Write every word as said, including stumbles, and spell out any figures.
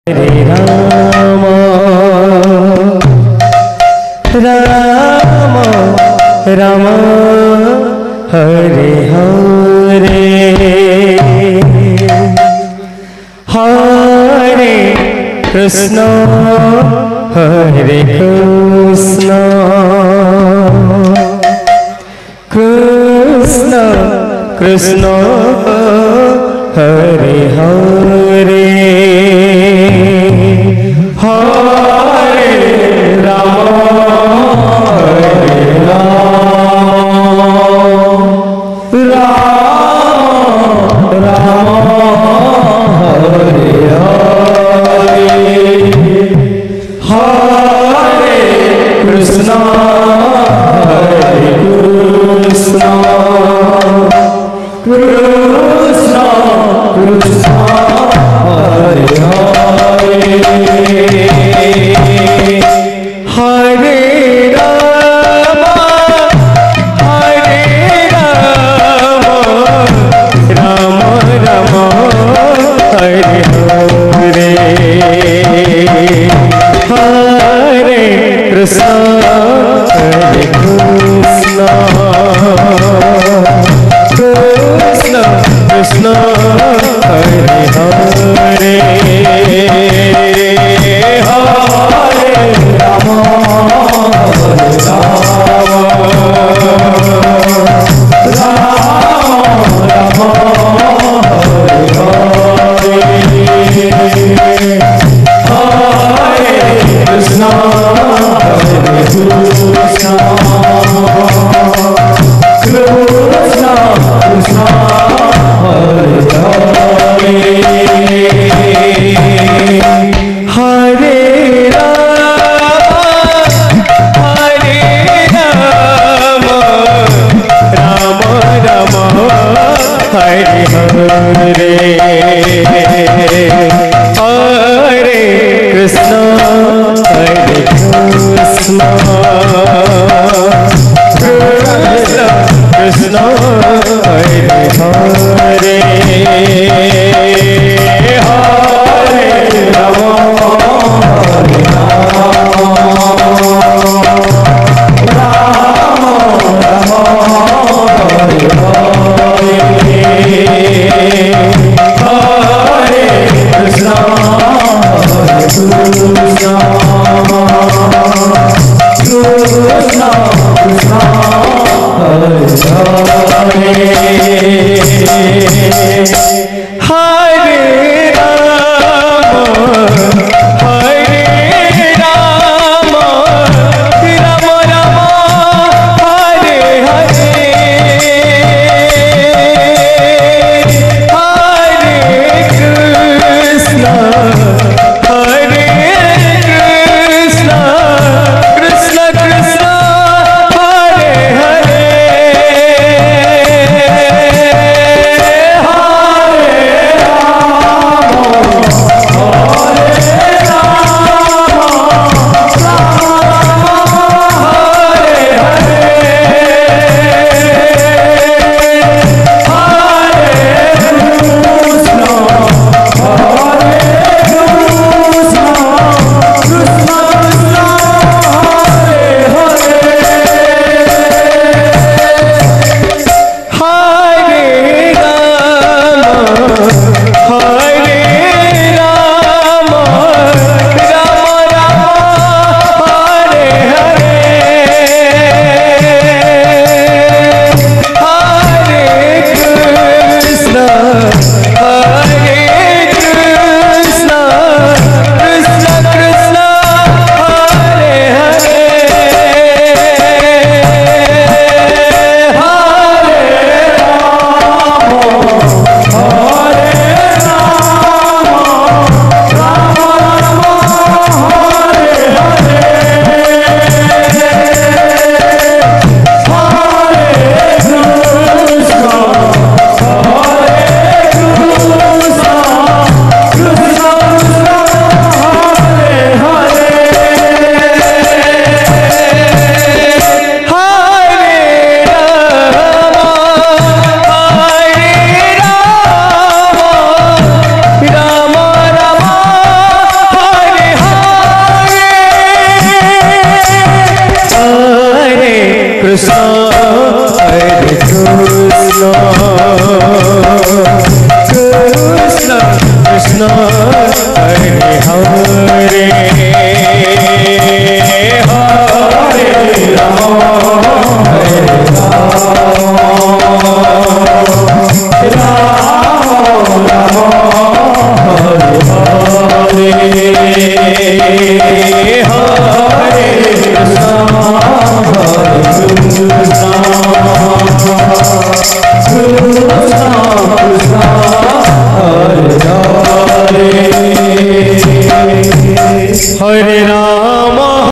Hare Ram Ram Ram Hare Hare Hare Krishna Hare Krishna Krishna Krishna Hare Hare Hare Ram Hare Ram Ram Ram Hare Hare Hare Krishna Hare Krishna Krishna Krishna Hare Hare Hare Ram Hare Ram Ram Ram Hare Hare Hare Krishna Hare Krishna Krishna Krishna Hare Hare Hare Ram Hare Ram Ram Ram Hare Hare Hare Krishna Hare Krishna Krishna Krishna Hare Hare Hare Ram Hare Ram Ram Ram Hare Hare Hare Krishna Hare Krishna Krishna Krishna Hare Hare Hare Ram Hare Ram Ram Hare Hare Hare Krishna Hare Krishna Krishna Krishna Hare Hare Hare Ram Hare Ram Ram Ram Hare Hare Hare Krishna Hare Krishna Krishna Krishna Hare Hare Hare Hare Ram